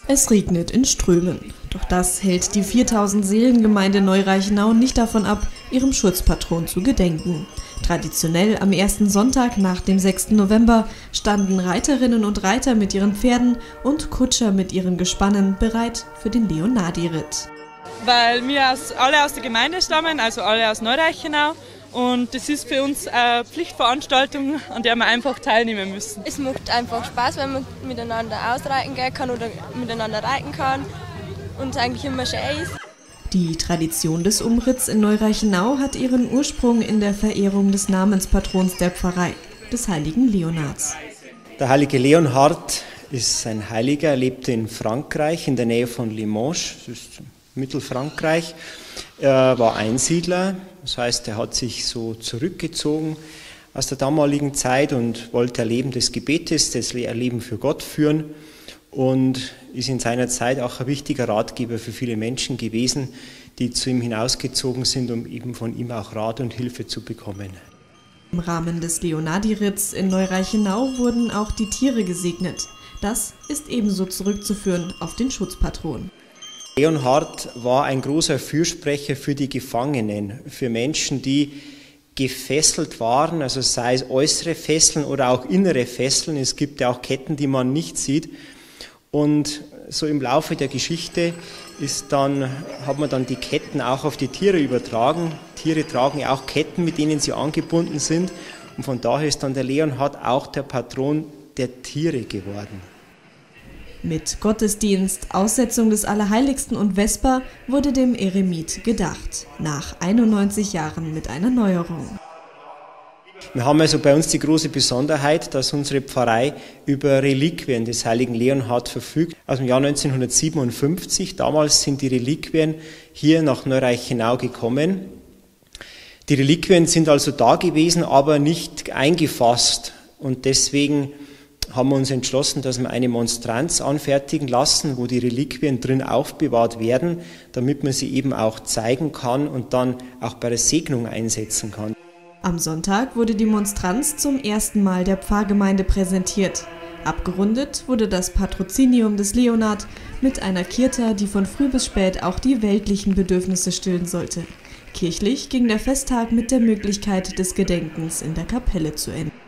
Es regnet in Strömen. Doch das hält die 4000-Seelen-Gemeinde Neu-Reichenau nicht davon ab, ihrem Schutzpatron zu gedenken. Traditionell am ersten Sonntag nach dem 6. November standen Reiterinnen und Reiter mit ihren Pferden und Kutscher mit ihren Gespannen bereit für den Leonhardi-Ritt. Weil wir alle aus der Gemeinde stammen, also alle aus Neu-Reichenau. Und das ist für uns eine Pflichtveranstaltung, an der wir einfach teilnehmen müssen. Es macht einfach Spaß, wenn man miteinander ausreiten gehen kann oder miteinander reiten kann und es eigentlich immer schön ist. Die Tradition des Umritts in Neu-Reichenau hat ihren Ursprung in der Verehrung des Namenspatrons der Pfarrei, des heiligen Leonhards. Der heilige Leonhard ist ein Heiliger, er lebte in Frankreich, in der Nähe von Limoges, das ist Mittelfrankreich. Er war Einsiedler, das heißt, er hat sich so zurückgezogen aus der damaligen Zeit und wollte ein Leben des Gebetes, das Leben für Gott führen und ist in seiner Zeit auch ein wichtiger Ratgeber für viele Menschen gewesen, die zu ihm hinausgezogen sind, um eben von ihm auch Rat und Hilfe zu bekommen. Im Rahmen des Leonhardi-Ritts in Neu-Reichenau wurden auch die Tiere gesegnet. Das ist ebenso zurückzuführen auf den Schutzpatron. Leonhard war ein großer Fürsprecher für die Gefangenen, für Menschen, die gefesselt waren, also sei es äußere Fesseln oder auch innere Fesseln. Es gibt ja auch Ketten, die man nicht sieht. Und so im Laufe der Geschichte hat man dann die Ketten auch auf die Tiere übertragen. Tiere tragen ja auch Ketten, mit denen sie angebunden sind. Und von daher ist dann der Leonhard auch der Patron der Tiere geworden. Mit Gottesdienst, Aussetzung des Allerheiligsten und Vesper wurde dem Eremit gedacht. Nach 91 Jahren mit einer Neuerung. Wir haben also bei uns die große Besonderheit, dass unsere Pfarrei über Reliquien des heiligen Leonhard verfügt. Aus dem Jahr 1957, damals sind die Reliquien hier nach Neu-Reichenau gekommen. Die Reliquien sind also da gewesen, aber nicht eingefasst. Und deswegen haben wir uns entschlossen, dass wir eine Monstranz anfertigen lassen, wo die Reliquien drin aufbewahrt werden, damit man sie eben auch zeigen kann und dann auch bei der Segnung einsetzen kann. Am Sonntag wurde die Monstranz zum ersten Mal der Pfarrgemeinde präsentiert. Abgerundet wurde das Patrozinium des Leonhard mit einer Kirta, die von früh bis spät auch die weltlichen Bedürfnisse stillen sollte. Kirchlich ging der Festtag mit der Möglichkeit des Gedenkens in der Kapelle zu Ende.